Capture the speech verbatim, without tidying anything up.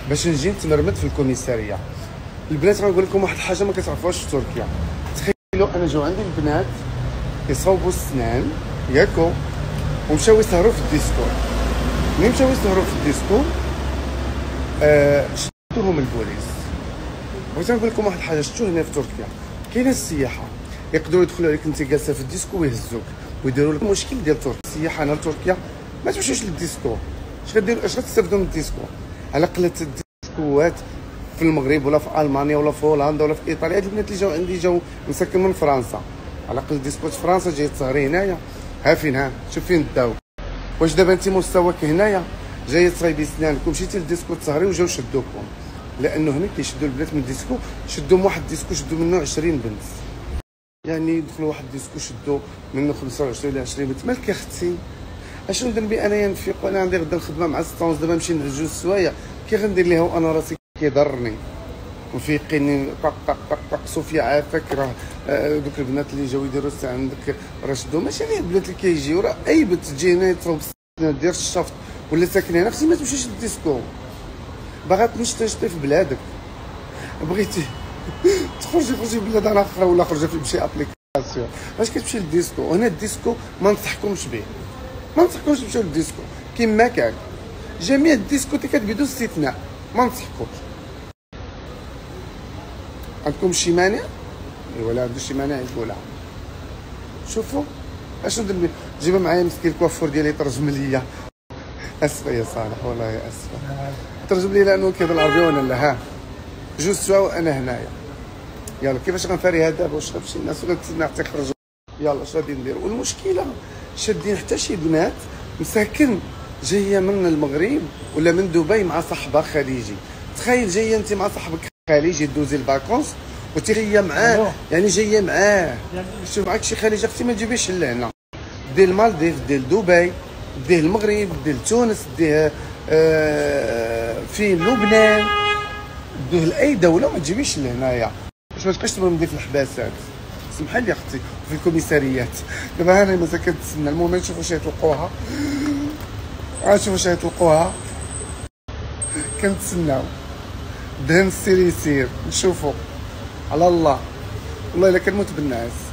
باش نجي نتمرمد في الكوميساريه. البنات غنقول لكم واحد الحاجه ما كتعرفوهاش في تركيا. تخيلوا انا جاو عندي البنات يصوبوا السنان ياكو ومشاو يسهروا في الديسكو. ملي مشاو يسهروا في الديسكو آه شدوهم البوليس. بغيت نقول لكم واحد الحاجه، شفتوا هنا في تركيا كاينه السياحه يقدروا يدخلوا عليك انت جالسه في الديسكو ويهزوك ويديروا لك المشكل ديال تركيا. السياحه هنا لتركيا ما تمشيوش للديسكو. اش غديروا اش غتستافدوا من الديسكو؟ على قلت الديسكوات في المغرب ولا في المانيا ولا في هولندا ولا في ايطاليا. هاد البنات اللي جاو عندي جاو مساكن من فرنسا، على قل ديسكوت فرنسا جاي تسهري هنايا. ها فين ها شوف فين داو. واش دابا انت مستواك هنايا جايه تصايبي سنانك ومشيتي للديسكو تسهري وجاو شدوكم؟ لانه هنا كيشدوا البنات من الديسكو. شدوا من واحد الديسكو شدوا منه عشرين بنت، يعني دخلوا واحد الديسكو شدوا منه خمسة وعشرين ولا عشرين بنت. مالك يا اختي؟ اشنو ندير بي انايا نفيق وانا عندي غدا الخدمه مع ستة ونص، دابا نمشي نعس جوج سوايع كي غندير ليها وانا راسي كيضرني وفيقيني طق طق طق طق. صوفيا عافاك راه دوك البنات اللي جاو يديروا الساعه عندك راه شدوا، ماشي غير البنات اللي كيجيو، راه اي بنت تجي هنا تصوب السنان دير الشفط ولا ساكنه هنا خصك ما تمشيش للديسكو. باغا تنشطي شطي في بلادك، بغيتي تخرجي خرجي بلاد اخرى ولا خرجي في شي ابليكاسيون. واش كتمشي للديسكو؟ هنا الديسكو ما نصحكمش به، ما نصحكمش تمشيو للديسكو كما كان. جميع الديسكوتيكات بدون استثناء ما نصحكمش. عندكم شي مانع؟ ايوا لا عنده شي مانع يقولها. شوفوا اش ندير بيه؟ جيبها معايا مسكين الكوافور ديالي يترجم ليا. اسفه يا صالح والله اسفه، ترجم لي لانه كيهضر العربيه وانا لا. ها جوج سوايع وانا هنايا. يلا كيفاش غنفاريها دابا؟ واش غنمشي الناس ولا نتسنى حتى يخرجوا؟ يلا اش غادي ندير؟ والمشكله شادين حتى شي بنات مساكن جايه من المغرب ولا من دبي مع صاحبها خليجي. تخيل جايه انت مع صاحبك خليجي دوزي الفاكونس وتي معاه، يعني جايه معاه. شوف معاك شي خليجي اختي ما تجيبيش لهنا، دير المالديف دير دبي دير المغرب دير تونس دير آه في لبنان دوه لاي دوله، ما تجيبيش لهنايا باش ما تبقايش تبرمدي في الحباسات. سمحي لي اختي في الكوميساريات. دابا انا مازال كنتسنى. المهم نشوفوا واش يطلقوها، غنشوفوا واش يطلقوها. كنتسناو دهن السير يسير نشوفوا على الله. والله الا كنموت بالنعاس.